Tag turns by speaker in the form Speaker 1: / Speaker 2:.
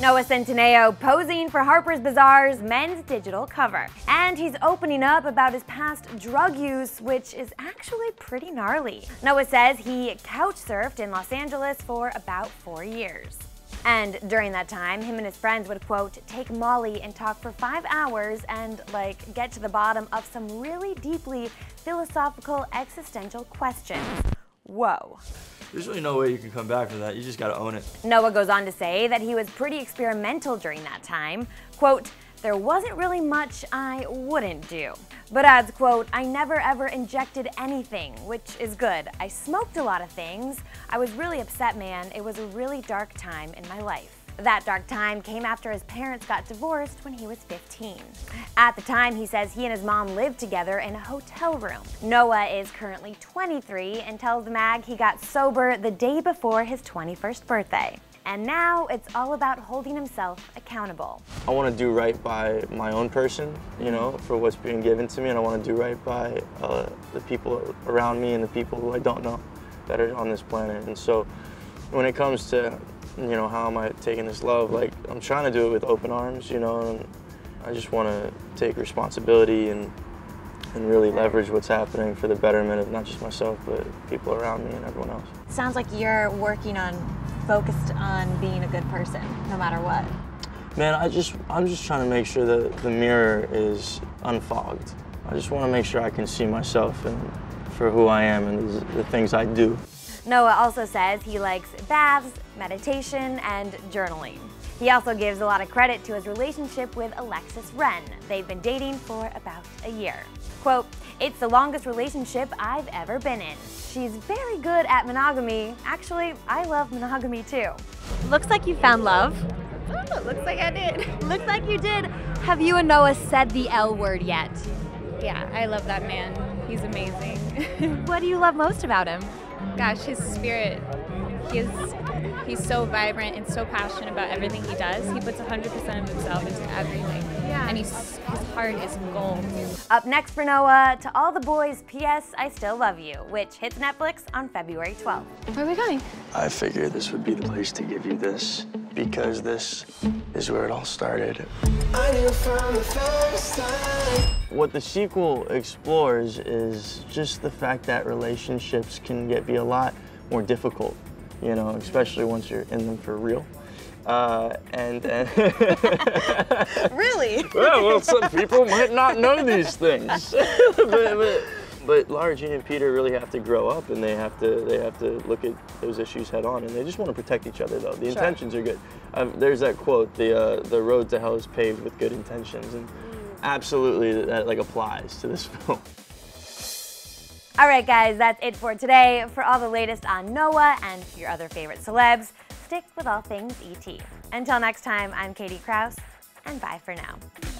Speaker 1: Noah Centineo posing for Harper's Bazaar's men's digital cover. And he's opening up about his past drug use, which is actually pretty gnarly. Noah says he couch surfed in Los Angeles for about 4 years. And during that time, him and his friends would, quote, take Molly and talk for 5 hours and, like, get to the bottom of some really deeply philosophical, existential questions. Whoa.
Speaker 2: There's really no way you can come back from that. You just gotta own it.
Speaker 1: Noah goes on to say that he was pretty experimental during that time. Quote, there wasn't really much I wouldn't do. But adds, quote, I never ever injected anything, which is good. I smoked a lot of things. I was really upset, man. It was a really dark time in my life. That dark time came after his parents got divorced when he was 15. At the time, he says he and his mom lived together in a hotel room. Noah is currently 23 and tells the mag he got sober the day before his 21st birthday. And now it's all about holding himself accountable.
Speaker 3: I want to do right by my own person, you know, for what's being given to me, and I want to do right by the people around me and the people who I don't know that are on this planet. And so when it comes to, you know, how am I taking this love, like, I'm trying to do it with open arms, you know, and I just want to take responsibility and really leverage what's happening for the betterment of not just myself, but people around me and everyone else.
Speaker 4: Sounds like you're focused on being a good person, no matter what.
Speaker 3: Man, I'm just trying to make sure that the mirror is unfogged. I just want to make sure I can see myself and for who I am and the things I do.
Speaker 1: Noah also says he likes baths, meditation, and journaling. He also gives a lot of credit to his relationship with Alexis Wren. They've been dating for about a year. Quote, it's the longest relationship I've ever been in. She's very good at monogamy. Actually, I love monogamy too.
Speaker 4: Looks like you found love.
Speaker 5: Oh, looks like I did.
Speaker 4: Looks like you did. Have you and Noah said the L word yet?
Speaker 5: Yeah, I love that man. He's amazing.
Speaker 4: What do you love most about him?
Speaker 5: Gosh, his spirit. He's so vibrant and so passionate about everything he does. He puts 100% of himself into everything. Yeah. And his heart is gold.
Speaker 1: Up next for Noah, To All the Boys, P.S. I Still Love You, which hits Netflix on February 12th.
Speaker 5: Where are we going?
Speaker 3: I figured this would be the place to give you this, because this is where it all started. I knew from the first time. What the sequel explores is just the fact that relationships can be a lot more difficult, you know, especially once you're in them for real.
Speaker 4: Really?
Speaker 3: Well, some people might not know these things. But Lara Jean and Peter really have to grow up, and they have to look at those issues head on, and they just want to protect each other, though. The intentions are good. There's that quote, the road to hell is paved with good intentions, and absolutely that like applies to this film.
Speaker 1: All right, guys, that's it for today. For all the latest on Noah and your other favorite celebs, stick with all things ET. Until next time, I'm Katie Krause, and bye for now.